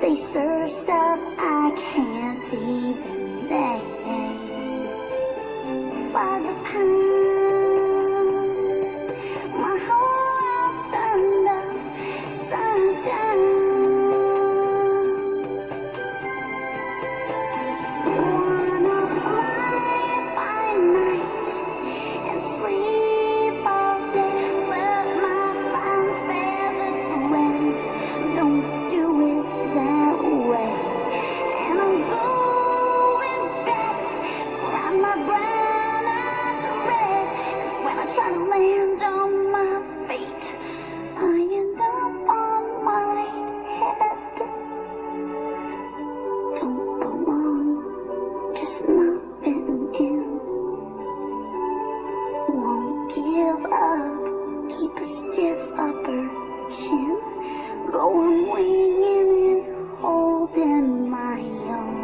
They serve stuff I can't even name. By the pound, my whole world's turned upside down. Wanna fly by night and sleep all day, but my fine feathered friends don't do it that way. And I'm going bats, grind my brown eyes red, 'cause when I try to land on my feet, I end up on my head. Don't belong, just not fitting in. Won't give up, keep a stiff upper chin. Go on winging it, holding my own.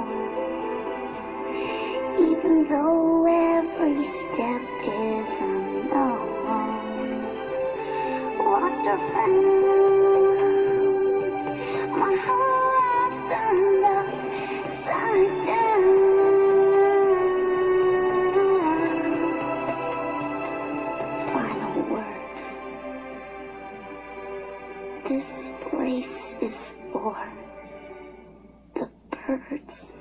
Even though every step is unknown. Lost or found, my whole world's turned upside down. Final words. This place is for the birds.